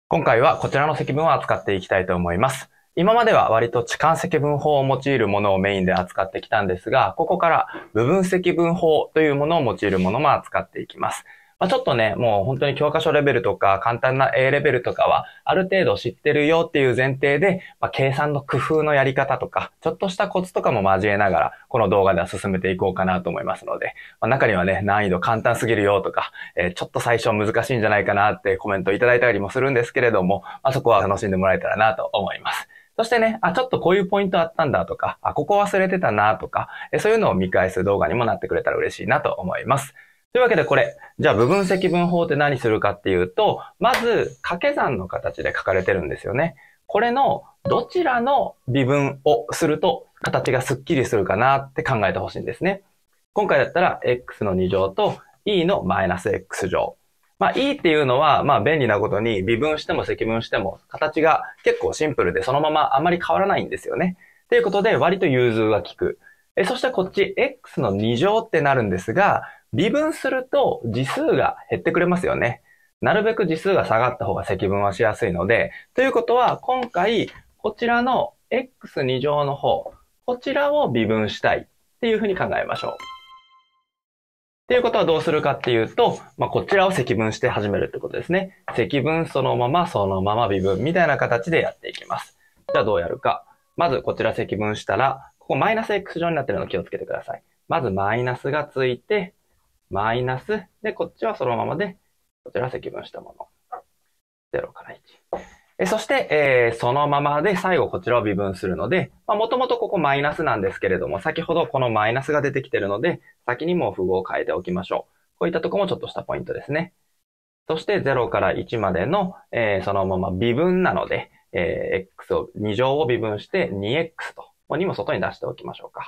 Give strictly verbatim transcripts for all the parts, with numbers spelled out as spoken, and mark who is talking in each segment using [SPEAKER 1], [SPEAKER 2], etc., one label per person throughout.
[SPEAKER 1] 今回はこちらの積分を扱っていきたいと思います。今までは割と置換積分法を用いるものをメインで扱ってきたんですが、ここから部分積分法というものを用いるものも扱っていきます。まあ、ちょっとね、もう本当に教科書レベルとか簡単な A レベルとかはある程度知ってるよっていう前提で、まあ、計算の工夫のやり方とか、ちょっとしたコツとかも交えながら、この動画では進めていこうかなと思いますので、まあ、中にはね、難易度簡単すぎるよとか、えー、ちょっと最初難しいんじゃないかなってコメントいただいたりもするんですけれども、まあ、そこは楽しんでもらえたらなと思います。そしてね、あ、ちょっとこういうポイントあったんだとか、あ、ここ忘れてたなとか、そういうのを見返す動画にもなってくれたら嬉しいなと思います。というわけでこれ、じゃあ部分積分法って何するかっていうと、まず掛け算の形で書かれてるんですよね。これのどちらの微分をすると形がスッキリするかなって考えてほしいんですね。今回だったら x のに乗と e のマイナス x 乗。まあ e っていうのはまあ便利なことに微分しても積分しても形が結構シンプルでそのままあまり変わらないんですよね。ということで割と融通が利く。えそしてこっち x のに乗ってなるんですが、微分すると次数が減ってくれますよね。なるべく次数が下がった方が積分はしやすいので、ということは今回こちらの エックスに 乗の方、こちらを微分したいっていうふうに考えましょう。っていうことはどうするかっていうと、まあ、こちらを積分して始めるってことですね。積分そのままそのまま微分みたいな形でやっていきます。じゃあどうやるか。まずこちら積分したら、ここマイナス x 乗になってるの気をつけてください。まずマイナスがついて、マイナス。で、こっちはそのままで、こちら積分したもの。ゼロからいち。えそして、えー、そのままで最後こちらを微分するので、まあ、もともとここマイナスなんですけれども、先ほどこのマイナスが出てきているので、先にもう符号を変えておきましょう。こういったところもちょっとしたポイントですね。そしてゼロからいちまでの、えー、そのまま微分なので、えー、x をに乗を微分して にエックス と、にも外に出しておきましょうか。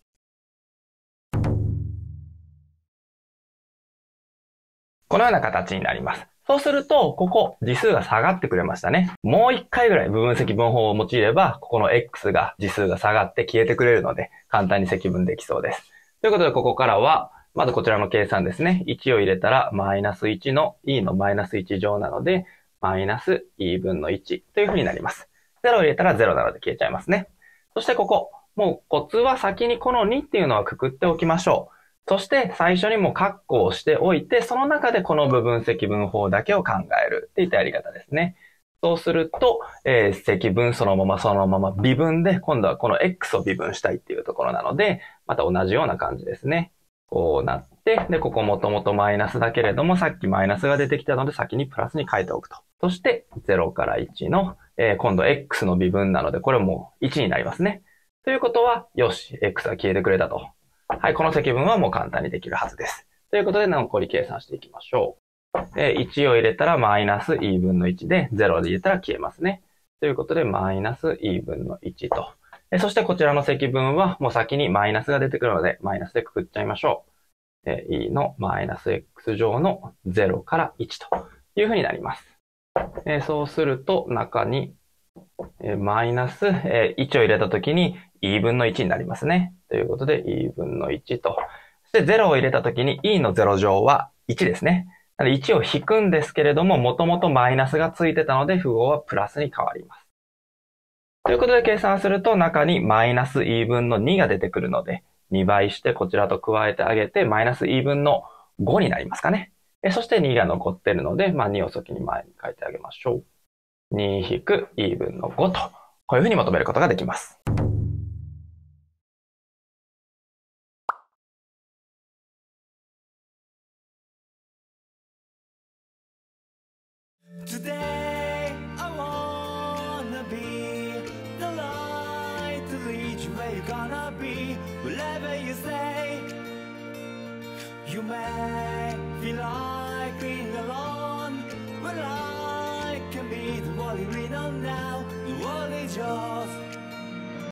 [SPEAKER 1] このような形になります。そうすると、ここ、次数が下がってくれましたね。もう一回ぐらい部分積分法を用いれば、ここの x が次数が下がって消えてくれるので、簡単に積分できそうです。ということで、ここからは、まずこちらの計算ですね。いちを入れたら、マイナスいちの e のマイナスいち乗なので、マイナス e 分のいちというふうになります。ゼロを入れたらゼロなので消えちゃいますね。そしてここ、もうコツは先にこのにっていうのはくくっておきましょう。そして最初にも括弧をしておいて、その中でこの部分積分法だけを考えるっていったやり方ですね。そうすると、えー、積分そのままそのまま微分で、今度はこの x を微分したいっていうところなので、また同じような感じですね。こうなって、で、ここもともとマイナスだけれども、さっきマイナスが出てきたので先にプラスに変えておくと。そして、ゼロからいちの、えー、今度 x の微分なので、これもいちになりますね。ということは、よし、x が消えてくれたと。はい、この積分はもう簡単にできるはずです。ということで、残り計算していきましょう。いちを入れたらマイナス e 分のいちで、ゼロで入れたら消えますね。ということで、マイナス e 分のいちと。そしてこちらの積分はもう先にマイナスが出てくるので、マイナスでくくっちゃいましょう。e のマイナス x 乗のゼロからいちというふうになります。そうすると、中にマイナスいちを入れたときに e 分のいちになりますね。ということで e 分のいちと。そしてゼロを入れたときに e のゼロ乗はいちですね。なのでいちを引くんですけれども、もともとマイナスがついてたので符号はプラスに変わります。ということで計算すると中にマイナス e 分のにが出てくるので、にばいしてこちらと加えてあげてマイナス e 分のごになりますかね。そしてにが残っているので、まあ、にを先に前に書いてあげましょう。に引く e 分のごと、こういうふうに求めることができます。
[SPEAKER 2] Today I wanna be the light to lead you where you're gonna be. Wherever you say, you may feel like being alone, but I can be the one you lean on now. The world is yours.